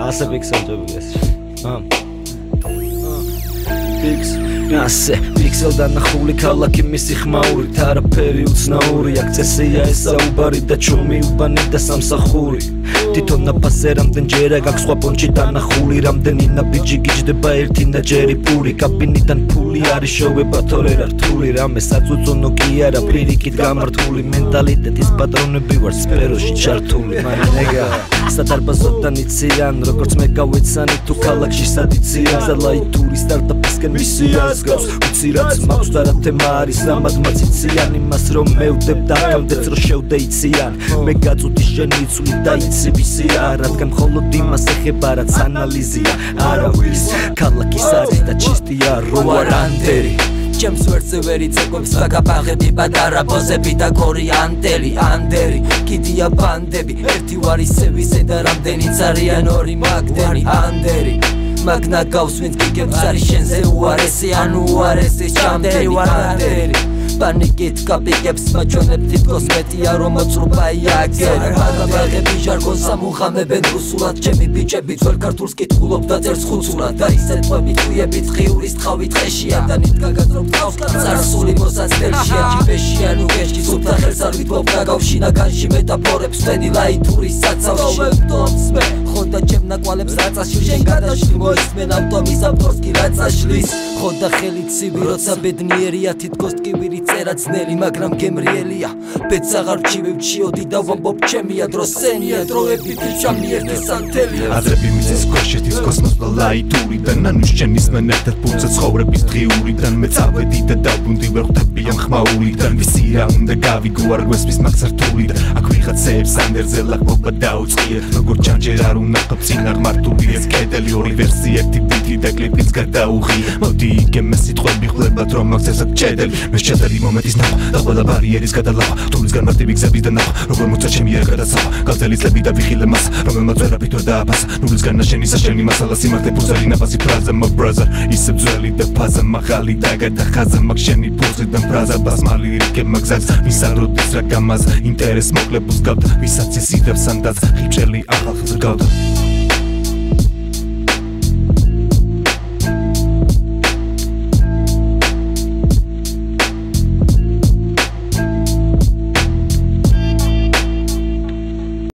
ასე პიქსელები ეს. ასე პიქსელ დანახული ქალაქი მისი ხმაურით არაფერი უცნაური აქ წესია ეს საუბარი და ჩუმი უბანი და სამსახური თვითონ ნაფასზე რამდენჯერა გაქვს სხვა პონჩი დანახული რამდენი ნაბიჯი გიჯდება ერთი ნაჯერი პური კაბინიდან ფული არის შოვება თორე რართული რამე საწუწუნო კი არა პირიქით გამართული მენტალიტეტის პატრონები ვარ სფეროში ჩართული მანეგა სადარბაზოდან იციან როგორც მე გავეცანი თუ ქალაქში სად იციან ზალაიტური სტარტაპისკენ მისიას გავს უცი რაც მაქვს და რა თემა არის რამად მაციციან იმას რომ მევდებ და გავდეც რომ შევდე იციან მე გაწუდი შენი იცვლი და იცი ვისია რადგან მხოლოდ იმას ეხება რაც ანალიზია არავის ქალაქის არის და ჩისტია რო არ ანდერი ჩემს ვერზე ვერ იწევს საკაბაღები პატარა ბოზები და კორიანდელი ანდერი კიდია ბანდები ერთი ვარ ისევ ისე და რამდენიც არიან ორი მაგდენი ანდერი მაგნა გავს ვინც გიგებს არის შენზე უარესი ანუ უარესის ჭამდერი ვარ ანდერი პანიკით კაპიკებს მაჩვენებ თითქოს მეტია რომ მოწრუბაია აგერი მაგაბაღები ჟარგონს ამუხამებენ რუსულად ჩემი ბიჭები ძველ ქართულს კითხულობ და წერს ხუცურად და ისეთ ყვები ტყუებით ღიურის ტყავი ტყეშია და ნიდგაგადრობ თავს წარსული მოსაცდელშია ჯიბეშია ნუგეში სუფთა ხელს არ ვითვალ დაგავშინა განში მეტაფორებს ვენი ლაიტურის საცავში დომსმე ხოდა ჩემ ნაკვალებს რაწაში შენ გადაშლი მოისმენ ავტომის ავტორს კი რაწაშლის ხოდა ხელით ცივი როცა ბედნიერია თითქოს ტკივილი წერა ძნელი მაგრამ გემრიელია ბედს აღარ ვჩივებ ჩიოდი და ვამბობ ჩემია დრო სენია დროები ფიჩამი ერთი სანთელია აზრები მიწის ქვეშ ის კოსმოსმა ლაიტურიდან ანუ შენიშნენ ერთად ფულზე ცხოვრების დღიურიდან მე წავედი და დავბრუნდი ვერ ხვდები ამ ხმაურიდან ვისი რა უნდა გავიგო არ გვესმის მაგსართულიდან აქ ვიღაცებს ანდერზე ლაკობა დაუწყია როგორც ჯანჯერ არ უნდა წინარ მარტული ეს კედელი ორი ვერსი ერთი ბიტი და კლიპიც გადაუღია მოდი იგემე სიტყვები ხლებათ რომ მაქვს ეს ჭედელი მე შეძელი მომენტის ნახვა და ყველა ბარიერის გადალახვა თულის განმარტივი გზების და ნახვა როგორ მოწა ჩემი არ გადასახვა გალწელი წლები და ვიხილე მას რომელმაც ვერაფრით ვერ დააფასა ნულის განაშენი საშენი მასალა სიმართლე ფუძელი ნაფასი ფრაზა my brother ისე ძველი და ფაზა მაღალი და გადახაზა მაგ შენი ფუძიდან ფრაზა ბასმალი რიკე მაგზაც ვისა როდის რა გამაზ ინტერეს მოკლებს გავდა ვისაც ისიდებს ანდაც ხიჭელი ახალ ხზრგავდა